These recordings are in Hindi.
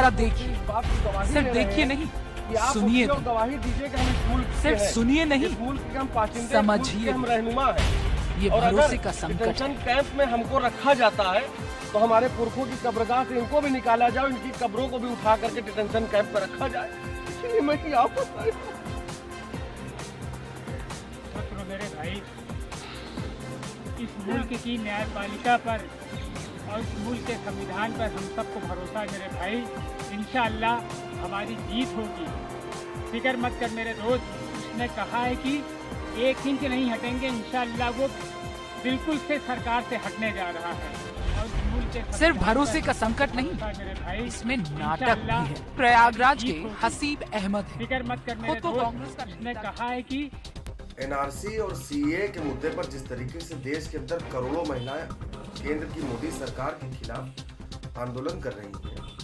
देखिए, सिर्फ देखिए नहीं, सुनिए भी। गवाही दीजिए कि हम इस मुल्क के सिर्फ हैं, सुनिए नहीं, इस मुल्क के हम पाशिंदे, समझिए हम भी। रहनुमा हैं। ये और भरोसे अगर का संकट डिटेंशन है। कैंप में हमको रखा जाता है तो हमारे पुरखों की कब्रगाह से इनको भी निकाला जाए, इनकी कब्रों को भी उठा करके डिटेंशन कैंप में रखा जाए। इसलिए मैं क्या बताऊं मेरे भाई, इस मुल्क की न्यायपालिका पर और इस मुल्क के संविधान पर हम सबको भरोसा है मेरे भाई। इंशाअल्लाह हमारी जीत होगी, फिक्र मत कर मेरे दोस्त। उसने कहा है कि 1 इंच नहीं हटेंगे, इंशाअल्लाह वो बिल्कुल से सरकार से हटने जा रहा है। और मुल्क के सिर्फ भरोसे का संकट नहीं, मेरे भाई, इसमें नाटक भी है। प्रयागराज के हसीब अहमद हैं। फिक्र मत कर मेरे खुद को दोस्त। कांग्रेस का उसने कहा है कि एनआरसी और सीए के मुद्दे पर जिस तरीके से देश के अंदर करोड़ों महिलाएं केंद्र की मोदी सरकार के खिलाफ आंदोलन कर रही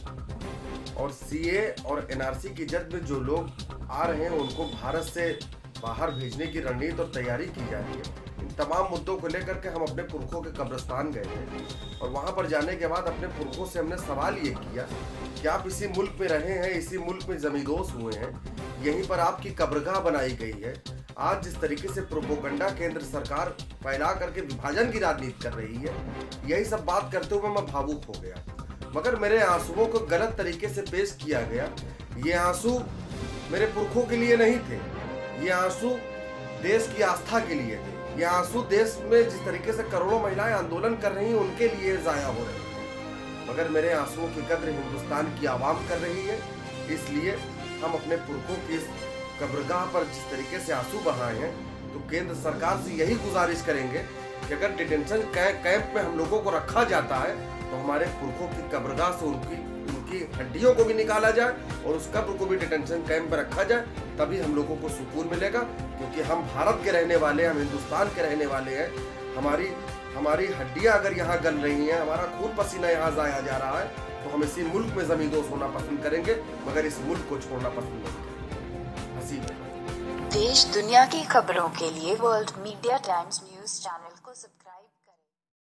हैं और सीए और एनआरसी की जद में जो लोग आ रहे हैं उनको भारत से बाहर भेजने की रणनीति और तैयारी की जा रही है। इन तमाम मुद्दों को लेकर के हम अपने पुरखों के कब्रिस्तान गए थे और वहां पर जाने के बाद अपने पुरखों से हमने सवाल ये किया कि आप इसी मुल्क में रहे हैं, इसी मुल्क में जमींदोज हुए हैं, यहीं पर आपकी कब्रगाह बनाई गई है। आज जिस तरीके से प्रोपोगंडा केंद्र सरकार फैला करके विभाजन की राजनीति कर रही है, यही सब बात करते हुए मैं भावुक हो गया। मगर मेरे आंसुओं को गलत तरीके से पेश किया गया। ये आंसू मेरे पुरखों के लिए नहीं थे, ये आंसू देश की आस्था के लिए थे। ये आंसू देश में जिस तरीके से करोड़ों महिलाएं आंदोलन कर रही हैं उनके लिए जाया हो रहे थे। मगर मेरे आंसुओं की कद्र हिंदुस्तान की आवाम कर रही है, इसलिए हम अपने पुरखों की इस कब्रगाह पर जिस तरीके से आंसू बहाए हैं, तो केंद्र सरकार से यही गुजारिश करेंगे कि अगर डिटेंशन कैंप में हम लोगों को रखा जाता है तो हमारे पुरखों की कब्रगाह से उनकी हड्डियों को भी निकाला जाए और उस कब्र को भी डिटेंशन कैंप में रखा जाए, तभी हम लोगों को सुकून मिलेगा। क्योंकि हम भारत के रहने वाले हैं, हम हिंदुस्तान के रहने वाले हैं। हमारी हड्डियां अगर यहाँ गल रही हैं, हमारा खून पसीना यहाँ जाया जा रहा है, तो हम इसी मुल्क में जमींदोज होना पसंद करेंगे, मगर इस मुल्क को छोड़ना पसंद नहीं करेंगे। हसीब देश दुनिया की खबरों के लिए world media times news channel को सब्सक्राइब